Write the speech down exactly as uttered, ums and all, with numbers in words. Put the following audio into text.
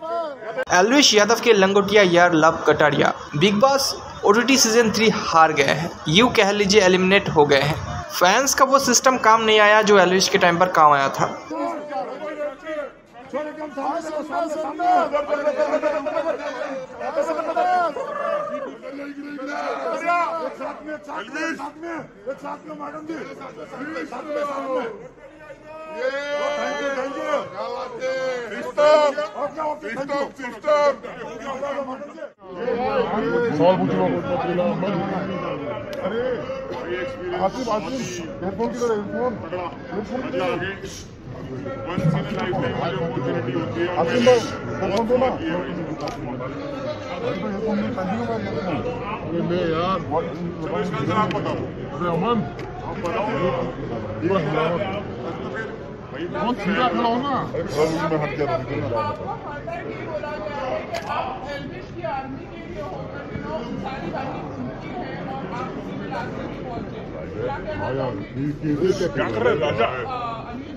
एल्विश यादव के लंगोटिया यार Love Kataria Bigg Boss OTT season three हार गए हैं, यूँ कह लीजिए एलिमिनेट हो गए हैं। फैंस का वो सिस्टम काम नहीं आया जो एल्विश के टाइम पर काम आया था। बहुत सीधा खड़ा हो ना। मैं हट गया क्या कर रहे हैं राजा?